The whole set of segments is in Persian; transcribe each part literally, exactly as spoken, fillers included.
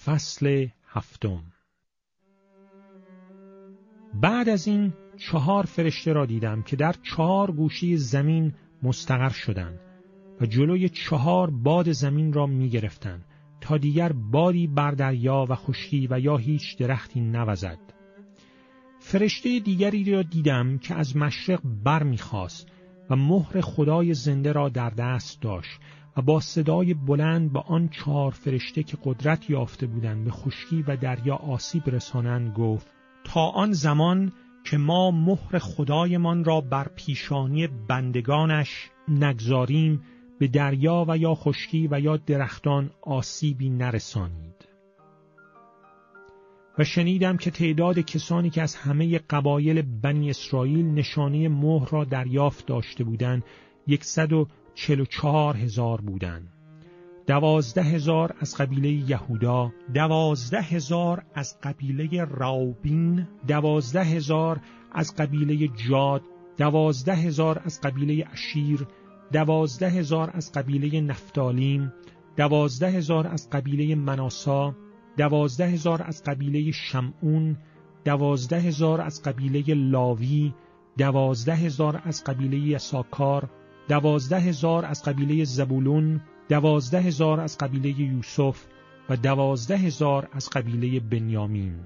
فصل هفتم. بعد از این چهار فرشته را دیدم که در چهار گوشه زمین مستقر شدند و جلوی چهار باد زمین را می گرفتند تا دیگر بادی بر دریا و خشکی و یا هیچ درختی نوزد. فرشته دیگری را دیدم که از مشرق بر می خاست و مهر خدای زنده را در دست داشت و با صدای بلند با آن چهار فرشته که قدرت یافته بودند به خشکی و دریا آسیب رسانند گفت: تا آن زمان که ما مهر خدایمان را بر پیشانی بندگانش نگذاریم به دریا و یا خشکی و یا درختان آسیبی نرسانید. و شنیدم که تعداد کسانی که از همه قبایل بنی اسرائیل نشانه مهر را دریافت داشته بودند یکصد و چهل و چهار هزار بودند. دوازده هزار از قبیله یهودا، دوازده هزار از قبیله راوبین، دوازده هزار از قبیله جاد، دوازده هزار از قبیله اشیر، دوازده هزار از قبیله نفتالیم، دوازده هزار از قبیله مناسا، دوازده هزار از قبیله شمعون، دوازده هزار از قبیله لاوی، دوازده هزار از قبیله یساکار، دوازده هزار از قبیله زبولون، دوازده هزار از قبیله یوسف و دوازده هزار از قبیله بنیامین.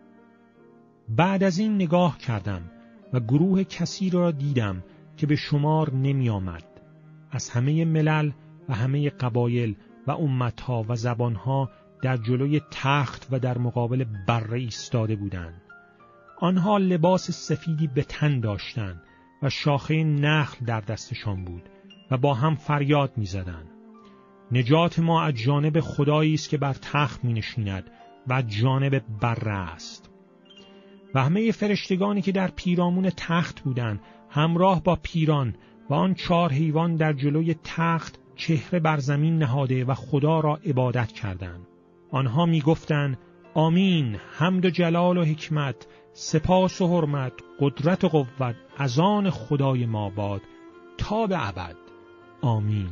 بعد از این نگاه کردم و گروه کثیر را دیدم که به شمار نمی آمد. از همه ملل و همه قبایل و امتها و زبانها در جلوی تخت و در مقابل بره ایستاده بودند. آنها لباس سفیدی به تن داشتند و شاخه نخل در دستشان بود و با هم فریاد می زدند: نجات ما از جانب خدایی است که بر تخت می نشیند و از جانب بره است. و همه فرشتگانی که در پیرامون تخت بودند همراه با پیران و آن چهار حیوان در جلوی تخت چهره بر زمین نهاده و خدا را عبادت کردند. آنها می گفتند: آمین، حمد و جلال و حکمت، سپاس و حرمت، قدرت و قوت از آن خدای ما باد تا به ابد. آمین.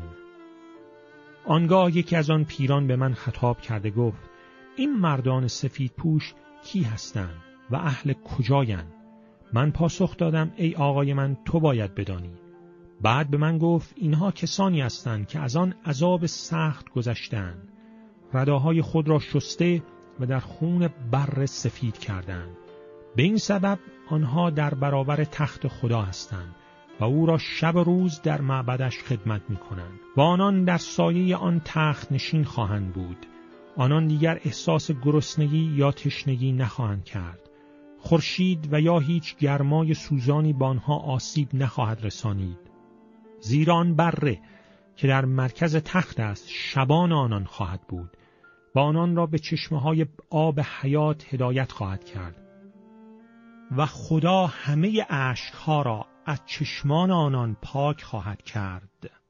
آنگاه یکی از آن پیران به من خطاب کرده گفت: این مردان سفید پوش کی هستند و اهل کجایند؟ من پاسخ دادم: ای آقای من، تو باید بدانی. بعد به من گفت: اینها کسانی هستند که از آن عذاب سخت گذشتند، رداهای خود را شسته و در خون بره سفید کردند. به این سبب آنها در برابر تخت خدا هستند و او را شب و روز در معبدش خدمت می کنند و آنان در سایه آن تخت نشین خواهند بود. آنان دیگر احساس گرسنگی یا تشنگی نخواهند کرد. خورشید و یا هیچ گرمای سوزانی به آنها آسیب نخواهد رسانید، زیرا آن بره که در مرکز تخت است شبان آنان خواهد بود و آنان را به چشمه‌های آب حیات هدایت خواهد کرد و خدا همه اشک‌ها را از چشمان آنان پاک خواهد کرد.